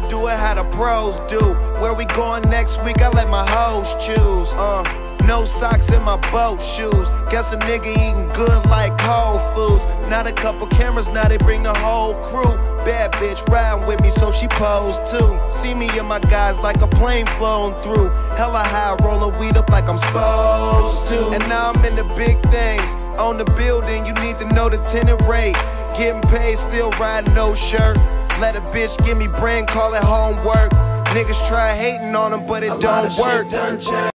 do it how the pros do. Where we going next week, I let my hoes choose. No socks in my boat shoes. Guess a nigga eating good like Whole Foods. Not a couple cameras, now they bring the whole crew. Bad bitch riding with me, so she posed too. See me and my guys like a plane flown through. Hella high, rollin' weed up like I'm supposed to. And now I'm in the big things. On the building, you need to know the tenant rate. Getting paid, still riding no shirt. Let a bitch give me brain, call it homework. Niggas try hating on them, but it don't work.